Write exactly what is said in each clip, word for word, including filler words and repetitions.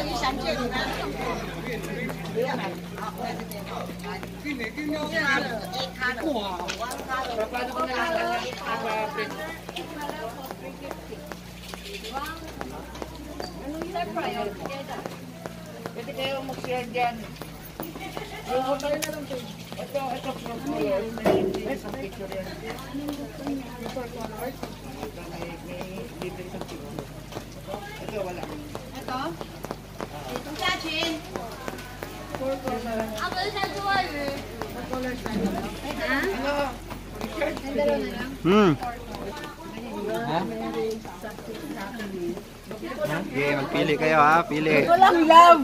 Pwede kayo mag-share dyan. Ito, ito, may isang picture yan. Ito, wala. Ito? Itong Chachin. Ako na sa duwal eh. Ha? Ang dalawa na lang? Hmm. Ha? Okay, magpili kayo ha, pili. Walang love.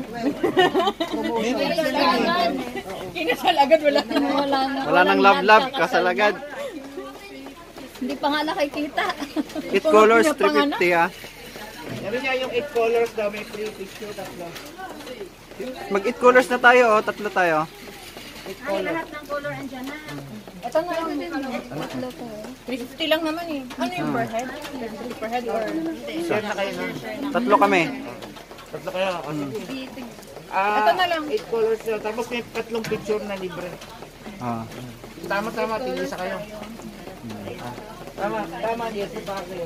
Kinasalagan wala na. Wala na. Wala nang love-love, kasalagad. Hindi pa nga nakikita. Eight colors, three fifty ha. Meron niya yung eight colors daw, may free picture, tatlo. Mag-eight colors na tayo, oh. Tatlo tayo. Ay, lahat ng color andyan na. Ito na lang. Tatlo ko. three fifty lang naman eh. Ano yung per head? Per head or... Share na kayo na. Tatlo kami. Tatlo kayo. Hmm. Ah, Ito na lang. eight colors daw, tapos may tatlong picture na libre. Ah. Tama-tama, tingin sa kayo. Tama, tama dito pa kayo.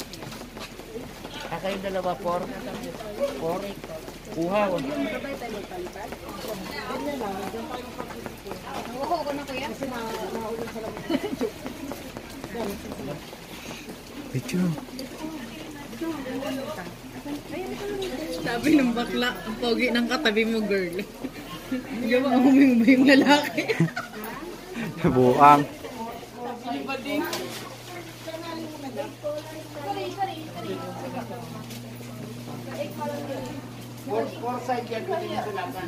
Kaya yung dalawa, four. Four. Kuha. Nakuha ko na kuya. Picture. Sabi ng bakla, ang pogi ng katabi mo, girl. Gawa mo ba yung lalaki? Buang. Four, four side yan, pwede nyo sulapan.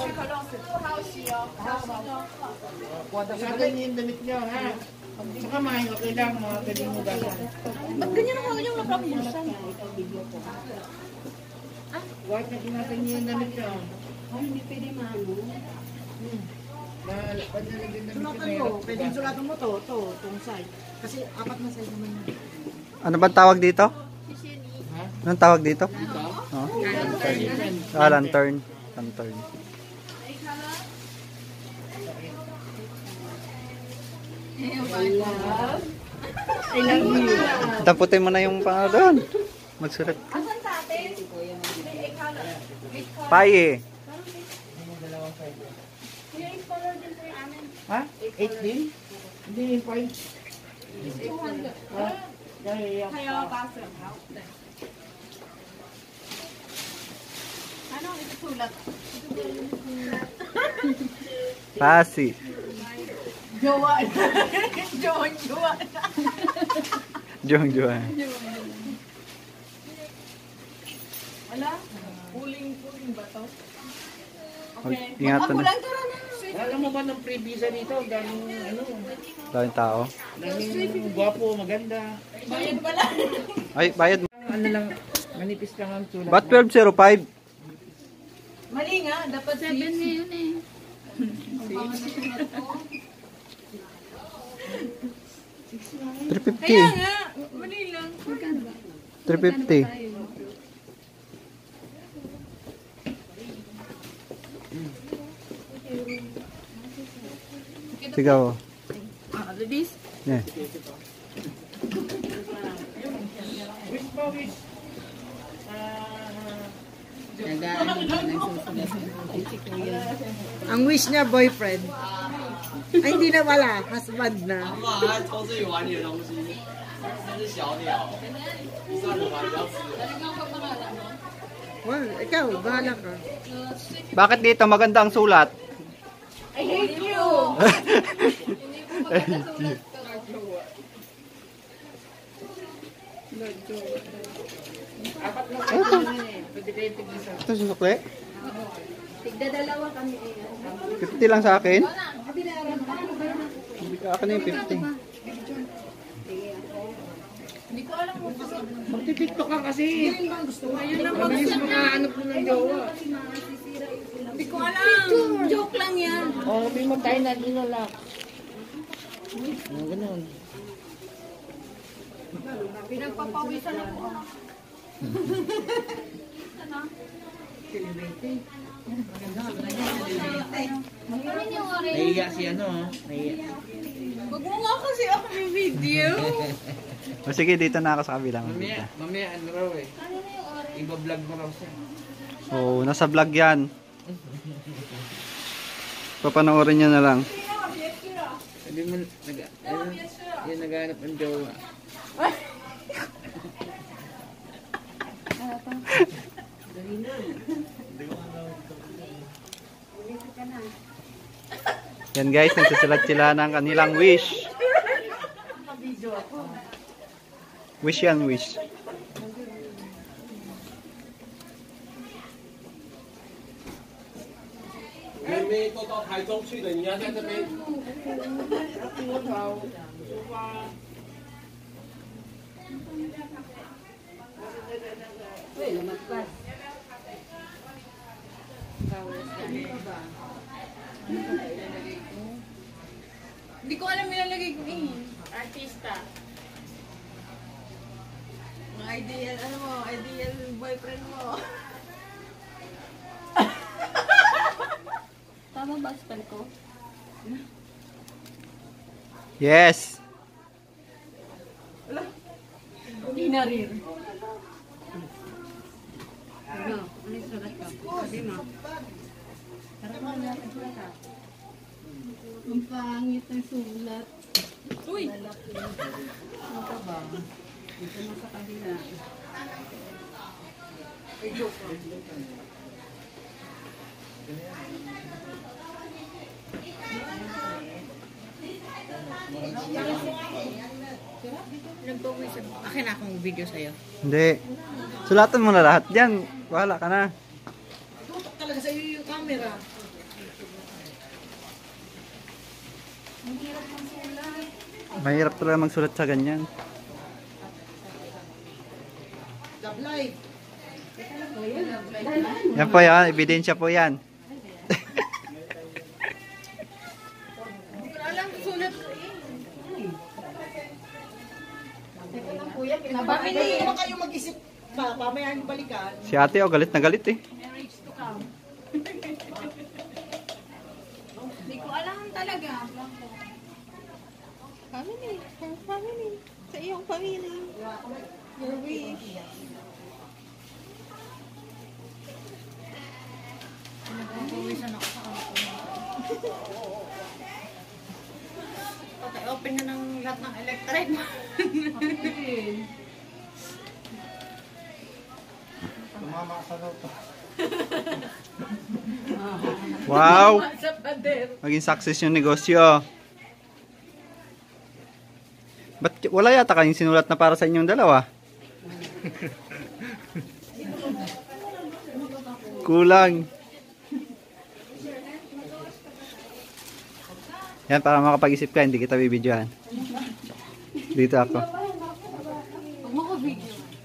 Sagan niyo yung damit nyo, ha? Saka mahin, okay lang, mga pwede mo gasan. Ba't ganyan ang mga yung naprapulsan? Huwag na kinatan niyo yung damit nyo. Ay, hindi pwede maano. Hmm. Pwede rin yung damit Sulatan nyo. mo, pwede sulatan mo to, to, tong side. Kasi apat na side naman yun. Ano ba tawag dito? Anong tawag dito? Oh. Ah, lantern. Lantern. I love you. Taputin mo na yung pang doon. Magsulat. Asan sa atin? Paye. Yung color din po yung amin. Ha? Eight din? Hindi, five. Ha? Dahil Kaya basa. Ano ang isusulat? Pasi. Jowa. Jowa, jowa. Jong Juan. Wala? Puling-puling ba to? Ingatan na. alam mo ba ng free visa dito? Daming ano, Daming tao. daming gwapo, maganda. Bayad pala. Ay, bayad mo. Ano lang, manipis lang ang sulat. Ba't twelve oh five? Mali nga, dapat Seven na yun eh. three fifty. Kaya nga, mali lang. three fifty. Sigaw. Ah, ladies? Yeah. Wish pa, wish. Ang wish niya, boyfriend. Ay, hindi na wala. Husband na. 妈还偷自己碗里的东西，那是小鸟，算了吧，不要吃了。 Well, ikaw, bahala ka. Bakit dito maganda ang sulat? I hate you! Apat na kayo eh. Pwede kayo tigisa. Ito si Sukle? Tigdadalawa kami eh. fifty lang sa akin? Hindi ka akin na yung fifty. Hindi ko alam mo kasi. Magti-tiktok ka kasi. Ayun lang, mabilis makahanap mo ng jowa. Hindi ko alam. Joke lang yan. Oh, may mo tayo na dinala. Ano ganun. Pinagpapawisan ako. Nahiya si ano, oh. Nahiya. Wag mo nga kasi ako may video. O sige, dito na ako sa kabilang. Mamaya, mamaya ano raw eh. Iba-vlog mo raw siya. Oo, nasa vlog yan. Papanoorin nyo na lang. Sabi mo, nag, ano, yun naghanap ng jowa. Yan guys, nagsusulat sila ng kanilang wish. Wish yan, wish. 妹妹都到台中去了，你要在这边。 Hindi ko alam nilalagay ko eh. Artista. Mga ideal, ano mo, ideal boyfriend mo. Tama ba spell ko? Yes! Hindi na rin. Ano? Ano yung sulat ko? Sabi mo. Parang wala ka sulat ka. Ang pangit ng sulat. Uy! Ano ka ba? Dito na sa kabila. Nagpawisip. Akin na akong video sa'yo. Hindi. Sulatan mo na lahat yan. Wala ka na. Tutok talaga sa iyo yung camera. Mahirap talaga magsulat sa ganyan. Love life. Yan po yan. Ebidensya po yan. Hindi ko alam sulat ko eh. Pamili mo kayo mag-isip pa, mamaya yung balikan. Si ate oh, galit na galit eh. Hindi ko alam talaga. Family. For family. Sa iyong family. Your wish. Nagpapawisan ako sa kampo. Okay, open na ng lahat ng electric. Wow! Sa pader. Maging success yung negosyo. Ba't wala yata kayong sinulat na para sa inyong dalawa? Kulang. Yan, para makapag-isip ka, hindi kita bibidyohan. Dito ako. Huwag mo ko video.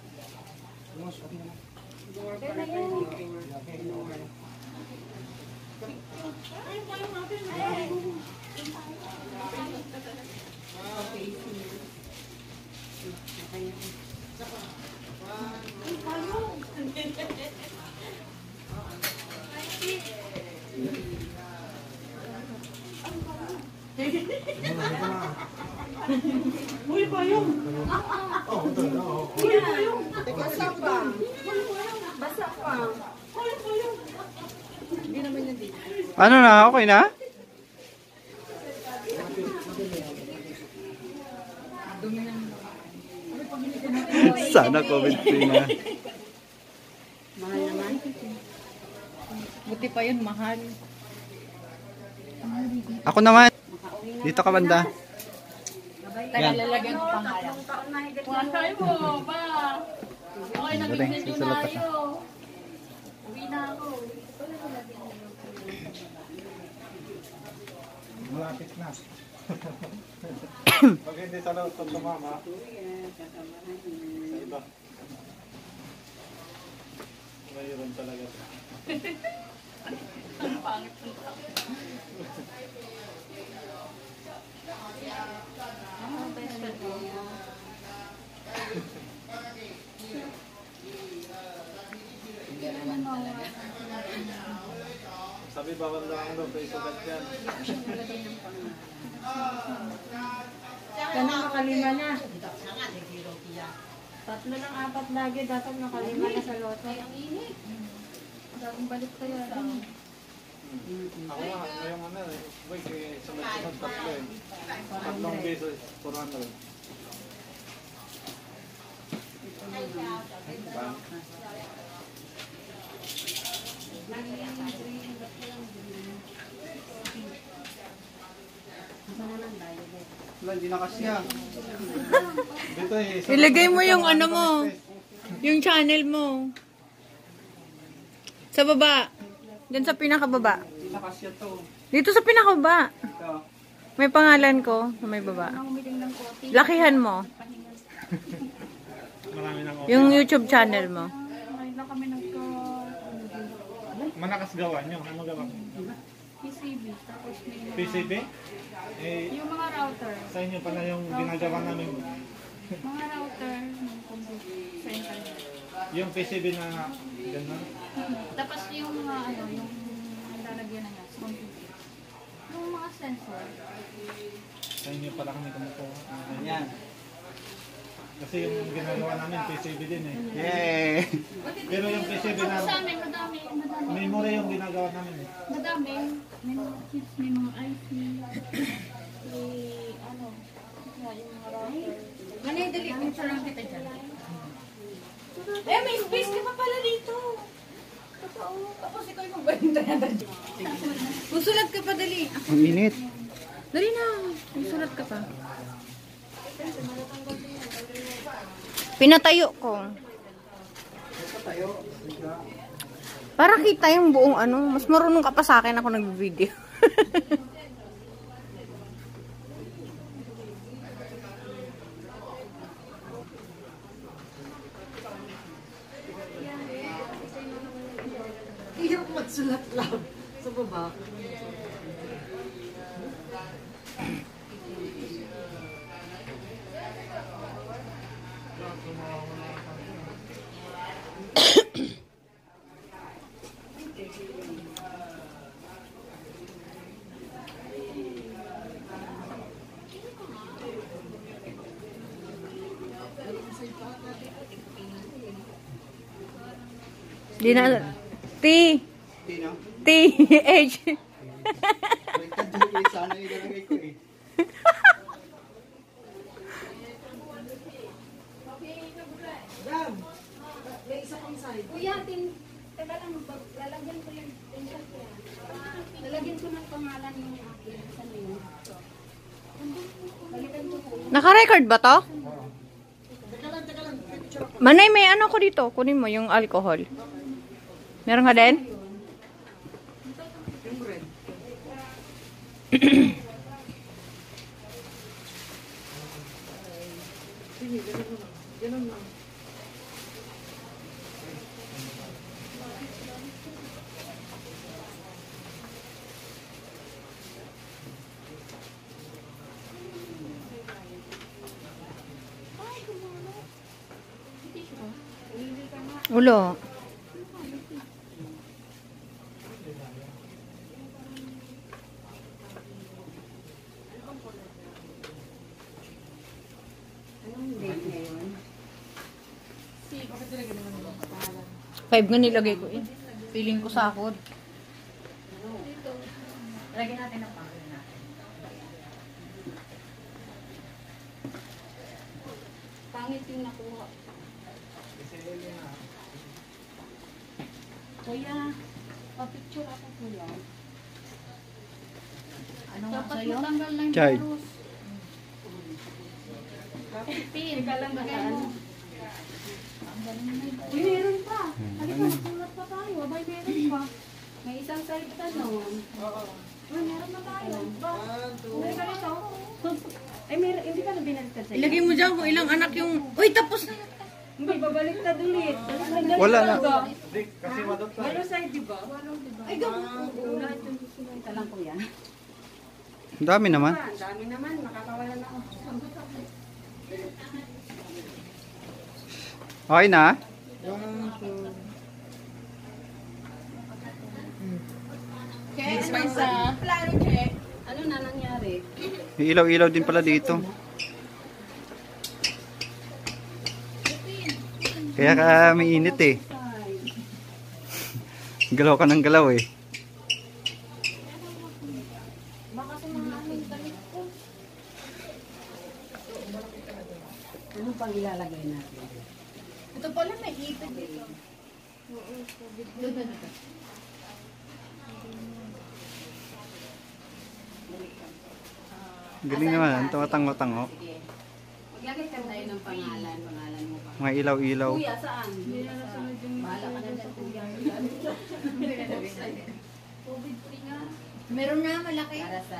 Basa pa. Basa pa. Ano na? Okay na? Sana comment free na. Mahal naman. Buti pa yun, mahal. Ako naman. Dito ka banda. Taga lalagyan ko pangalan. Wakay mo, ba? Okay, Galing, nag-video na susulat ako. tayo. Uwi na ako. Malapit na. Pag hindi talaga ito tumama, sa iba. Mayroon talaga. Ang pangit ng tao. Ano best friend mo? Hindi naman mawala. Sabi bawal lang daw kay sugat yan. Kana makalima na. Tatlo ng apat lagi, dapat makalima na sa loto. Dapat balik tayo lang. Ako nga, ngayong ano eh. Boy, kay sunod-sunod tatlo eh. Tatlong beses, four hundred. Diba? Wala, hindi na kasya. Dito eh. sa- Ilagay mo yung ano mo. Yung channel mo. Sa baba. Diyan sa pinakababa. Hindi na kasya to. Dito sa pinakababa. Ito. May pangalan ko sa may baba. Lakihan mo. Marami nang okay. Yung YouTube channel mo. Manakas gawa nyo. Ano gawa? P C B, tapos may P C B? Eh, yung mga router. sa inyo pala yung ginagawa namin. Mga router ng computer sa internet. Yung P C B na gano'n. Tapos yung mga ano, yung ang lalagyan na niya sa computer. Yung mga sensor. Sa inyo pala kami kumukuha. Ah, Yan. Kasi yung ginagawa namin P C B din eh. Yay! Pero yung P C B na Sa amin, madami, madami. memory yung ginagawa namin eh. Madami. May mga chips, may mga I C. May ano, yung mga router. Ganyan, dali. Picture lang kita dyan. Eh, may space ka pa pala dito. Totoo. Tapos ikaw yung magbalinda na dyan. Susulat ka pa, dali. Ang init. Dali na. Susulat ka pa. Pinatayo ko. Para kita yung buong ano. Mas marunong ka pa sa akin ako nag-video. Hirap magsulat lang sa baba. Di na. T. Tino? T. H. Wait, wait, sana ilalagay ko eh. Dam, may isa pang side. Kuya, tin, teka lang, bag- lalagyan ko yung pencil ko yan. Lalagyan ko ng pangalan yung akin. Saan yun? Balikan ko po. Naka-record ba to? Manay, may ano ko dito. Kunin mo yung alcohol. Meron ka din? Ulo. Five nga nilagay ko eh. Feeling ko sakot. Lagyan natin ang pangalan natin. Pangit yung nakuha. Kuya, pa-picture ako kuya. Ano nga Dapat sa'yo? matanggal na yung Chay. virus. Pin, ka lang bagay mo. Uy, meron pa. Halika, magsulat pa tayo. Abay, meron pa. May isang side tanong. Uy, meron na tayo. Ba? Uy, ganito. Ay, meron. Hindi ka na binaliktad sa'yo. Ilagay mo dyan kung ilang anak yung... Uy, tapos na yun. Hindi, babaliktad ulit. Wala na. Hindi, kasi wadot tayo. Walo side, di ba? Walo, di ba? Ay, gano'n. Lahat yung susunod. Ito lang kuya. Ang dami naman. Ang dami naman. Makakawala na ako. Okay na? May ilaw-ilaw din pala dito. Kaya ka may init eh. Galaw ka ng galaw eh. Ano pang ilalagay natin? Ito pala may ipit dito. Galing naman. Tumatang-matango. Maglagay ka tayo ng pangalan. Pangalan mo pa. Mga ilaw-ilaw. Kuya, saan? Bahala ka na sa kuya. COVID free nga. Meron na malaki. Para sa...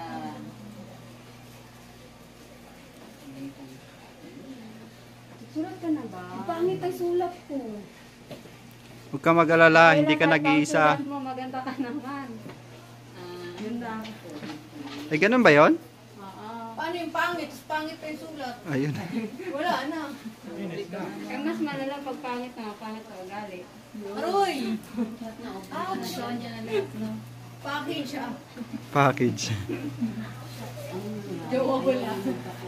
Sulat ka na ba? Pangit ang sulat ko. Huwag ka mag-alala. Hindi ka nag-iisa. Sulat mo, maganda ka naman. Ah, yun lang. Ay, ganun ba yon? Paano yung pangit? Tapos pangit pa yung sulat. Ayun. Wala na. Kaya mas malala pag pangit na, pangit na ugali. Aroy! Ouch! Package ah. Package. Jowa ko lang.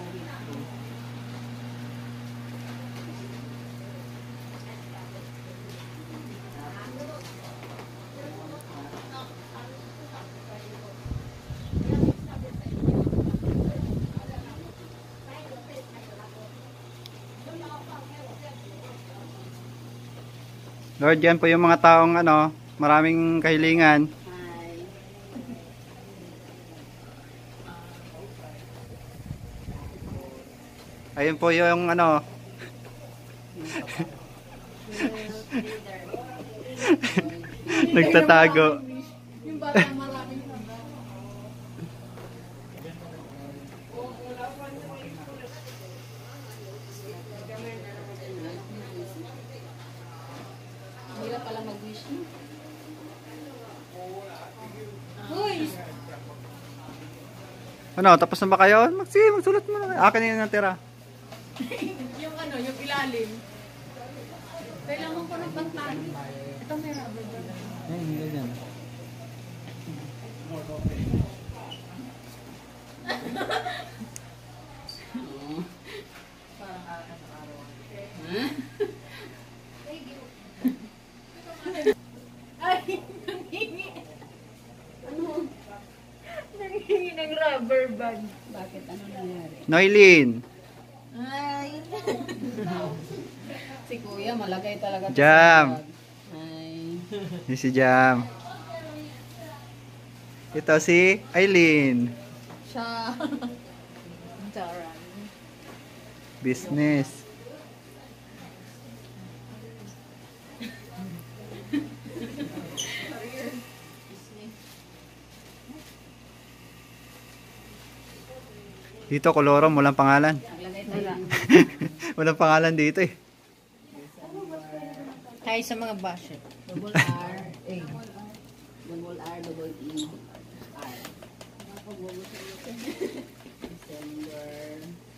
Lord, yan po yung mga taong ano, maraming kahilingan. Ayun po yung ano. Nagtatago. Yung batang maraming sabaw. Hirap pala mag-wish mo. Hoy! Ano, tapos na ba kayo? Mag sige, magsulat mo na. Akin na yung natira. Yung ano, yung ilalim. Kailangan ko ng pantali. Ito may rubber band. Ayun, yun yan. Ay, nanghingi. Ano? Nanghingi ng rubber band. Bakit? Ano nangyari? Noylin. Ay. Si Kuya, malagay talaga. Jam. Ay. Ini si Jam. Ito si Aileen. Siya. Charan. Business. Dito, kolorom, walang pangalan. Naglagay tayo. Walang pangalan dito eh. Tayo sa mga basher. Double R. A. Double R, double E. R. December.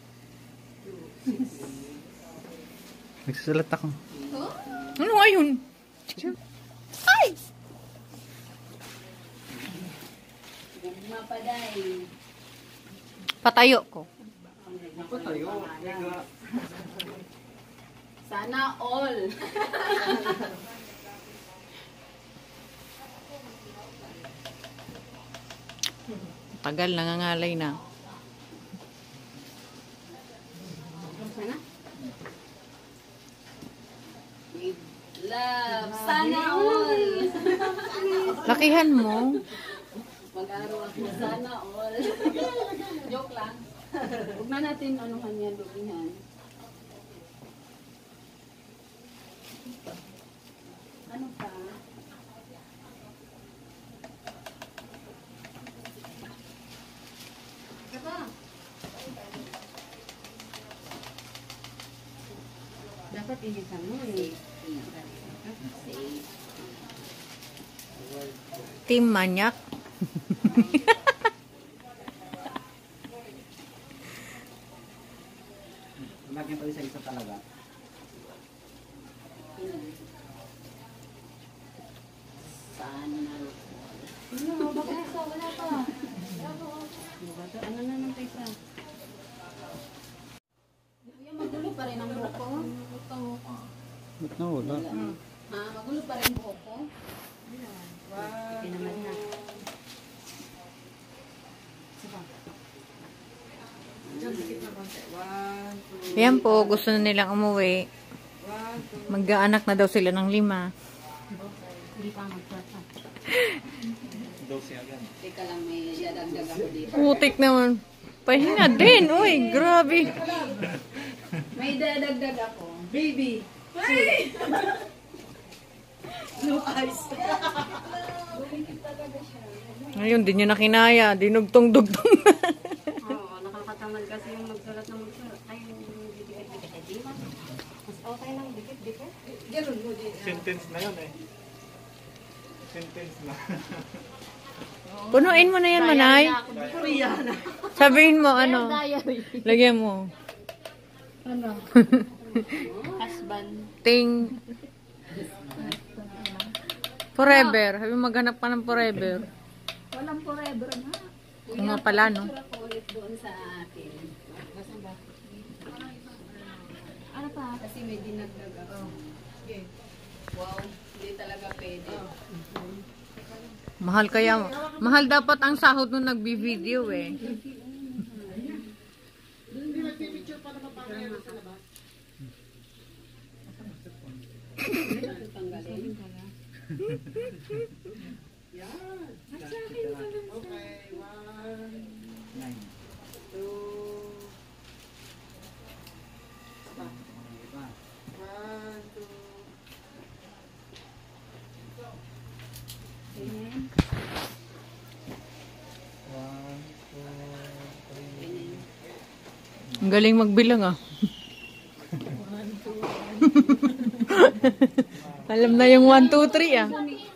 Nagsusulat ako. Ano nga yun? Ay! Mapaday. Patayo ko. Sana all. Tagal, nangangalay na. Sana? With love. Sana all. Lakihan mo. Mag-aaral ako. Sana all. Joke lang. Huwag na natin anuhan yan, lumihan. Ano pa? Diba? Dapat initan mo eh. Safe. Team Manyak. Lagyan pa isa-isa talaga. Sana. Ano, bakit isa? Wala pa. Ano na naman pa isa? No, wala. Ah, magulo pa rin buhok ko. Wow. Naman na. Yan po, gusto na nilang umuwi. Mag-aanak na daw sila ng lima. Hindi pa magpapa. Dose agad. Teka lang, may dadagdag ako dito. Putik naman. Pahinga din. Uy, grabe. May dadagdag ako. Baby. No eyes. Ngayon, di nyo na kinaya. Dinugtong-dugtong. Oo, nakakatamad kasi yung magsulat ng magsulat. Ay, yung dikit-dikit. Ay, di ba? Mas okay lang dikit-dikit. Ganun mo din. Sentence na yun eh. Sentence na. Punuin mo na yan, Manay. Rihanna. Sabihin mo, ano. Lagyan mo. Husband. Ting. Forever. Sabi mo, maghanap ka ng forever. Walang forever na. Yung nga pala, no? Ulit doon sa akin. Basta ba? Ano pa? Kasi may dinagdag ako. Wow, hindi talaga pwede. Mahal kaya. Mahal dapat ang sahod nung nagbi-video eh. Tanggalin. Ang galing magbilang ah. Alam na yung one, two, three ah.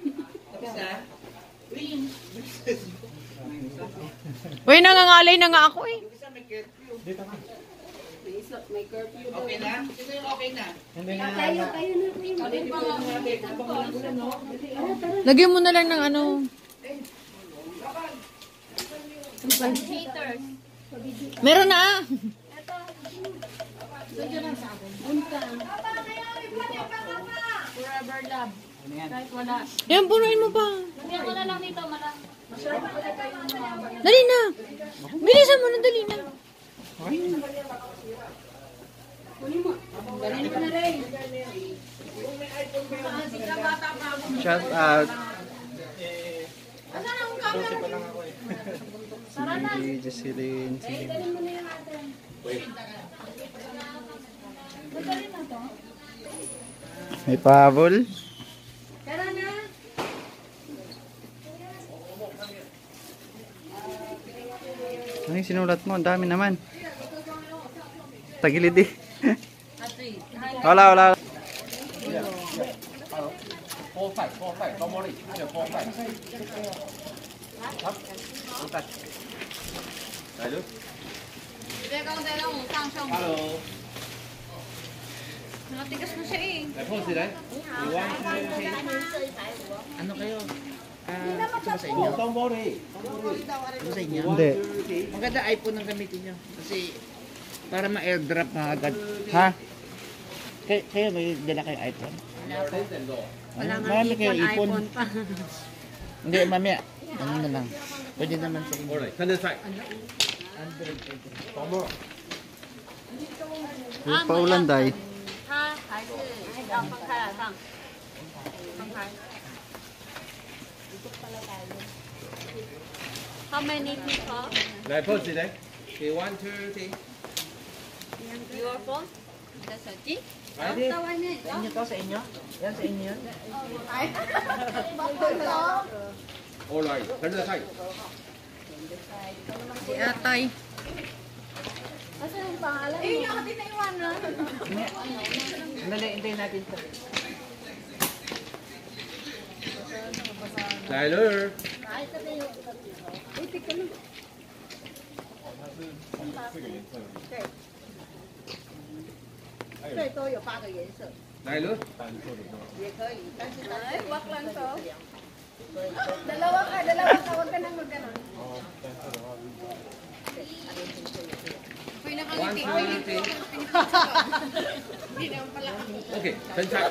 Uy, nangangalay na nga ako eh. May curfew. Okay na? Sino yung okay na? Tayo, tayo na. Lagyan mo na lang ng ano. Haters. Meron na ah. Forever love. Kahit wala. Yan, punuin mo pa. Lagyan ko na lang dito, mala. Dali na. Bilisan mo na, dali na. Ganin ko na rin. Shout out. Dose pa lang ako eh. Si Jocelyn. Si Ganin mo na yung atin. Magaling na to. may pabol. Tara na. Ano yung sinulat mo? Ang dami naman. Tagilid eh. Wala, wala. Four five, four five, no more. Ada four five. Hop, bukan. Lalu. Hello. Nakatigas na siya eh. 来 pose 来。你 one two three。 Ano kayo? Ah, ito ba sa inyo? Don't worry. Ito sa inyo? Hindi. Maganda iPhone ang gamitin nyo. Kasi para ma-airdrop na agad. Ha? Kay kayo may dala kayo iPhone? Wala nga Marami kayo iPhone, iPhone. iPhone pa. Hindi, mamaya. Ano na lang. Pwede naman sa inyo. Alright, turn this side. Android pwede. May paulan dahil. 它还是要分开来放，分开。How many people? 来 pose 来。给 one two three。 Your phone? 你的手机？ Pwede. Sa inyo to, sa inyo? Yan, sa inyo yun. Alright, turn this side. Si Atay. Dali, hintayin natin ito. Tyler. Tyler. Dalawa ka, dalawa ka. Huwag ka nang magganon. One, two, three. Okay, sunshine.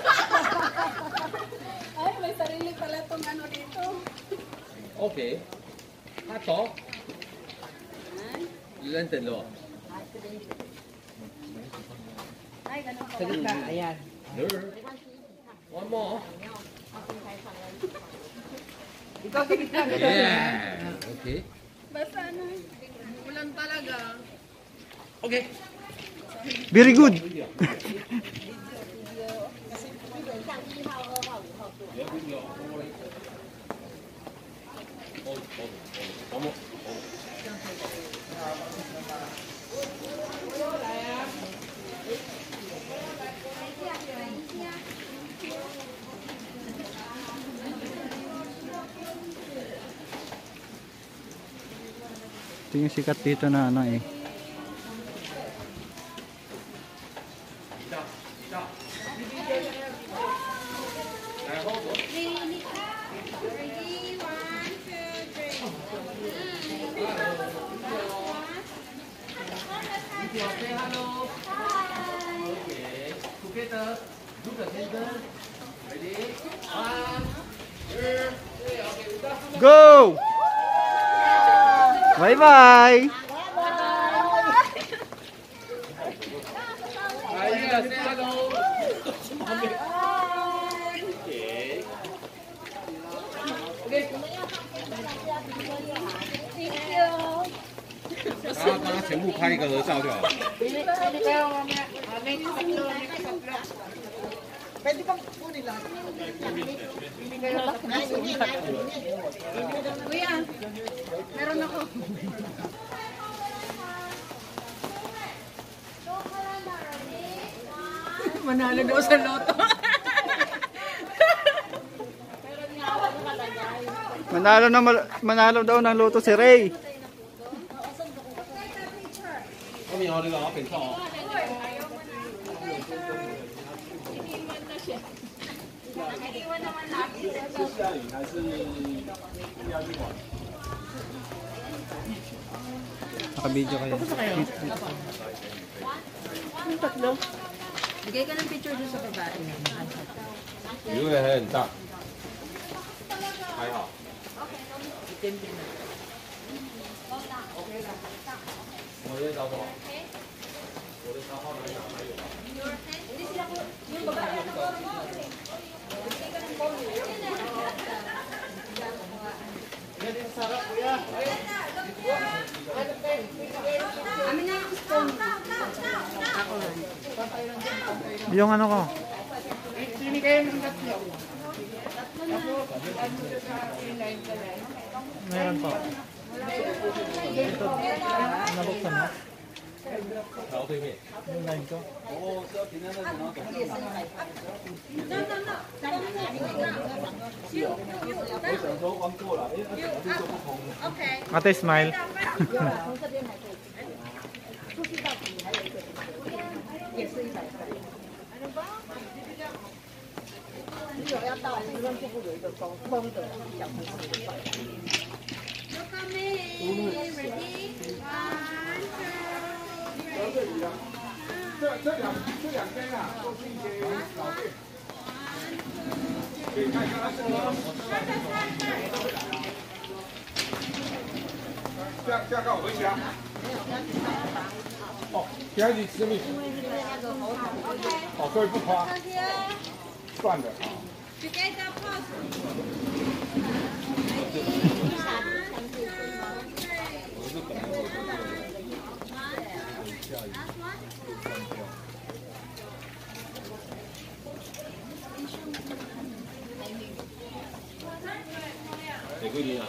Ay, may sarili pala tong ano dito. Okay. Hato. Lenten lo. Sa gitna, ayan. One more. Ikaw sa gitna. Yeah. Okay. Basta ano. Ulan talaga. Okay. Very good. Ito yung sikat dito na ano eh. Go! Bye bye! Ayan, say hello. Okay. 然后帮他全部拍一个合照就好了。 Pwede bang kunin lang? Kuya, meron ako. Manalo daw sa loto. Manalo na mal- manalo daw ng loto si Ray. 后面有那个好品照哦。 Naka-video kayo. Yung tatlo. Bigay ka ng picture doon sa babae. 鱼尾很大，还好。 我的找什么？我的账号哪里还有吗？ Yung ano ko. Sini kayo ng tatlo. Meron po. Ito. Nabuksan mo? 然后对面。 Yung line ko. Ate, smile. 哦，现在你吃米。哦，所以不夸。算了。 哪个音啊？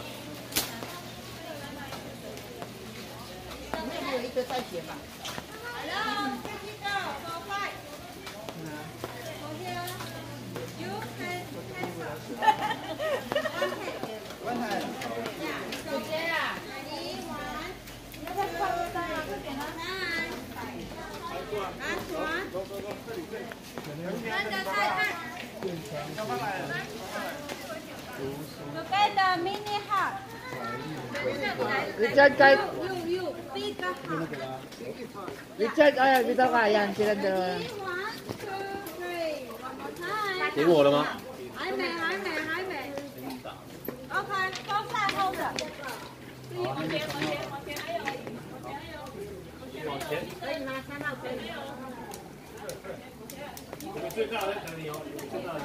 Maganda, mini hat. Richard, kahit, Richard, ay, dito ka. Yan, sila dalawa. 给我了吗？ 还没，还没，还没。OK，都在后的。 最大的等你哦，最大的。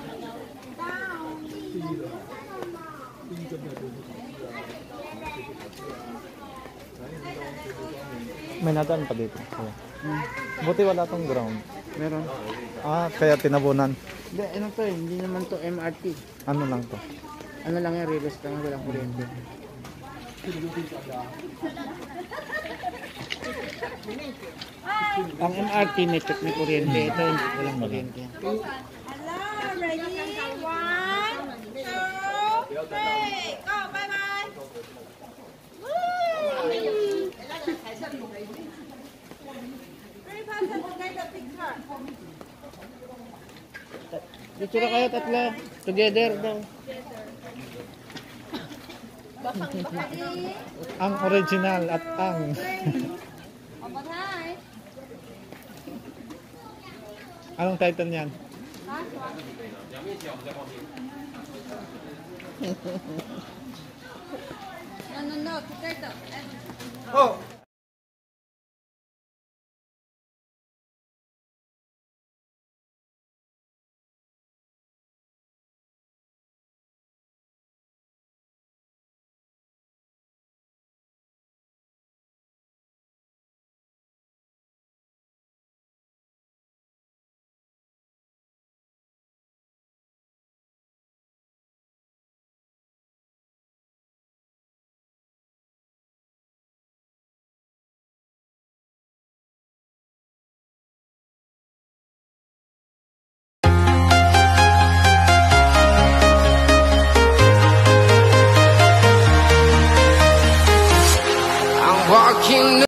May nadaan pa dito. Oh. Buti wala tong ground. Meron. Ah, kaya tinabunan. Hindi, ano to eh. Hindi naman to M R T. Ano lang to? Ano lang yan, relos lang, walang kuryente. Ang M R T may tek may kuryente. Ito hindi walang kuryente. Hello, ready? One, two, three, go, bye bye. Woo! Three person to take a picture. Picture kayo tatlo. Together daw. Ready? Ang original at ang One more time. anong title niyan? Last one. No, no, no, together. Oh. Walking